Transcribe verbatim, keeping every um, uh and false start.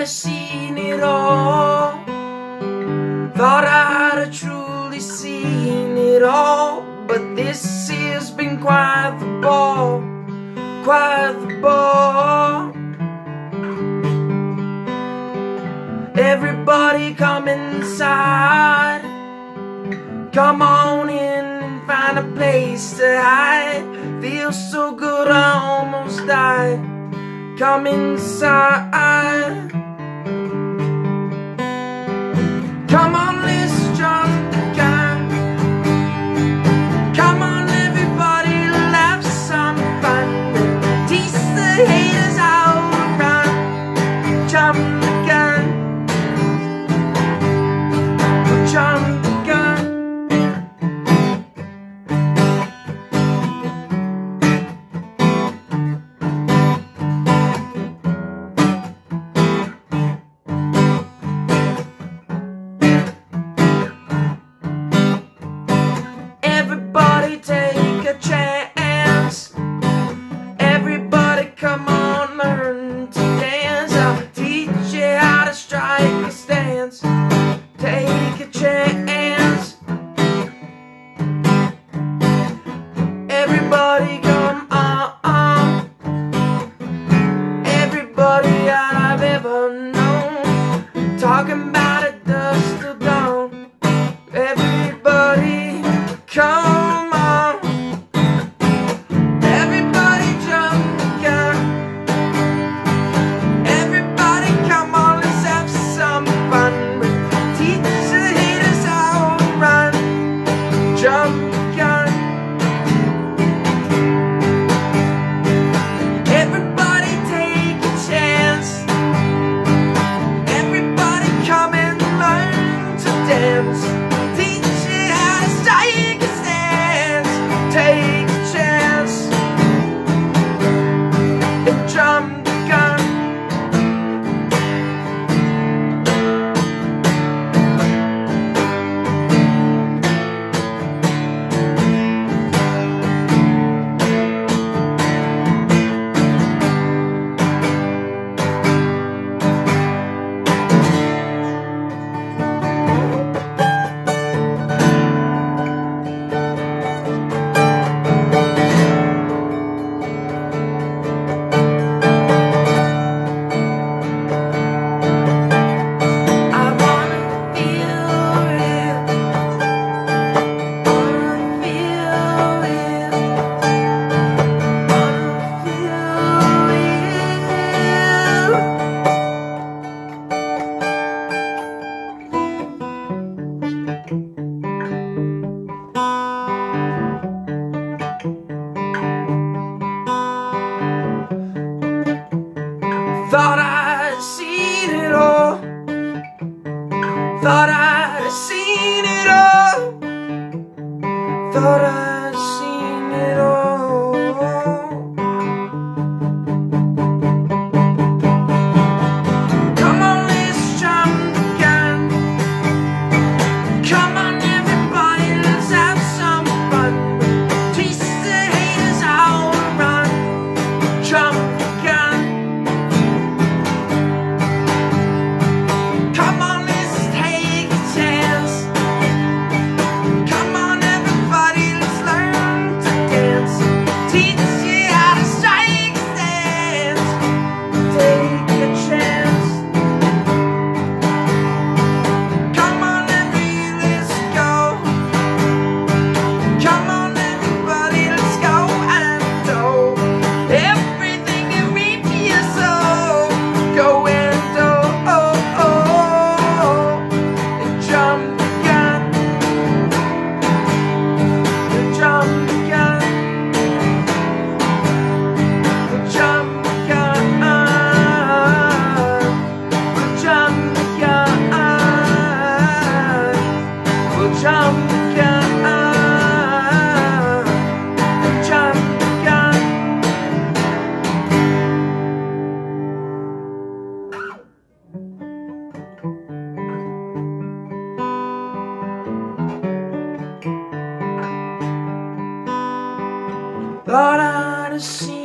have seen it all. Thought I'd have truly seen it all. But this has been quite the ball, quite the ball. Everybody come inside. Come on in and find a place to hide. Feels so good I almost died. Come inside. Come on, let's jump the gun. Come on, everybody, let's have some fun. Tease the haters out around. Jump the gun. Jump the gun. Everybody take a chance. Everybody come on, learn to dance. I'll teach you how to strike a stance. Take a chance. Everybody come on. Everybody I've ever known, talking about it dusk till dawn. Everybody come on. Everybody jump the gun. Everybody come on, let's have some fun. Teach the haters how to run. Jump the gun. Everybody take a chance. Everybody come and learn to dance. Teach you how to strike a stance. Take a chance and jump the gun. Thought I'd seen it all. Thought I'd seen it all. Thought I'd seen it all. Come on, let's jump the gun. Come on, everybody, let's have some fun. Teach the haters how to run. Jump the gun. Come on, let's take a chance. Come on, everybody, let's learn to dance. Teach you how to strike a stance. Take a chance. Come on, everybody, let's go. Come on, everybody, let's go and do everything you reap your soul. Go and do. Jump the gun. Jump the gun. Jump the gun. Jump the gun. Jump the gun. Jump the gun. Thought I'd have seen